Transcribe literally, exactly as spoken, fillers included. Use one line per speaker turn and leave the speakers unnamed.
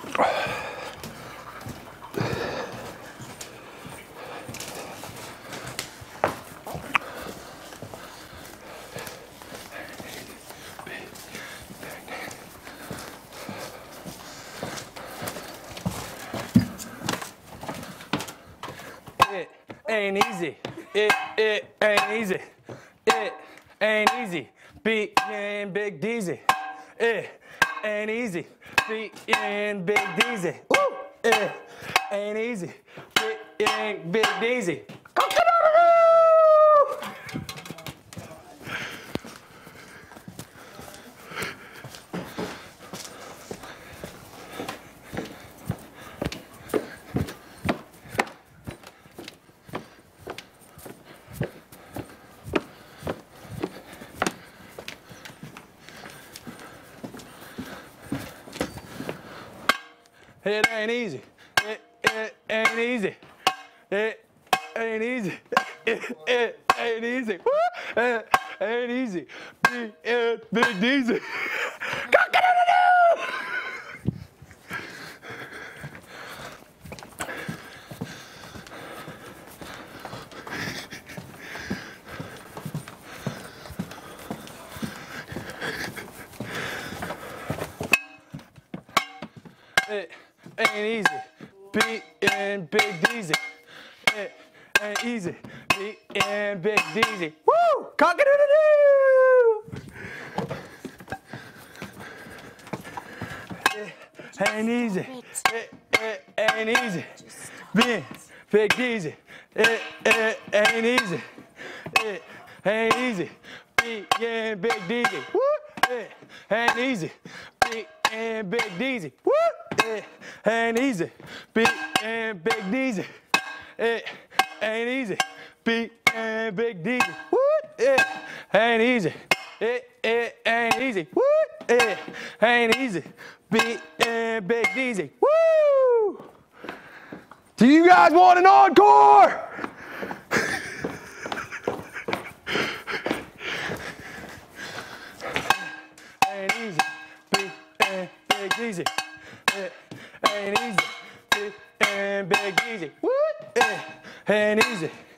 It ain't easy. It, it ain't easy. It ain't easy. Being Big Deezy. It ain't easy. Being Big Deezy. Woo! It ain't easy. Being Big Deezy. It ain't easy. It, it ain't easy. It ain't easy. It, it ain't easy. Woo! It ain't easy. Big, it, big easy. It ain't easy. Being Big Deezy. It ain't easy. Being Big Deezy. Woo! Cock-a-doodle-doo! It ain't easy. It, it ain't easy. Being Big Deezy. It, it ain't easy. It ain't easy. Being Big Deezy. Woo! It ain't easy. Being Big Deezy. Woo! It ain't easy. Being Big Deezy. It ain't easy. Being Big Deezy. Woo! It ain't easy. It, it ain't easy. Woo! It ain't easy. Being Big Deezy. Woo! Do you guys want an encore? Ain't easy. Being Big Deezy. It ain't easy. Big and Big Deezy. Woo! It ain't easy.